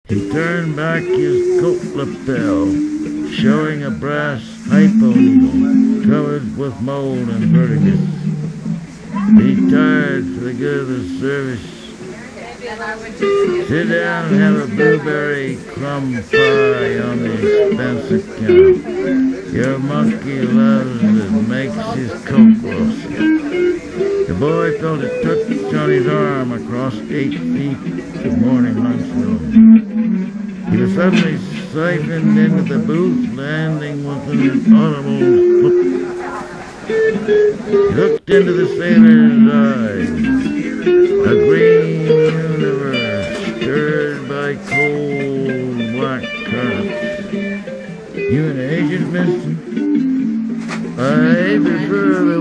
He turned back his coat lapel, showing a brass hypo needle covered with mold and verdigris. He tired for the good of the service. Sit down and have a blueberry crumb pie on the expense account. Your monkey loves it, makes his coat glossy. The boy felt a touch on his arm across 8 feet of morning lunchroom. He was suddenly siphoned into the booth, landing with an audible flip. He looked into the sailor's eyes. A green universe stirred by cold black currents. You an agent, mister? I prefer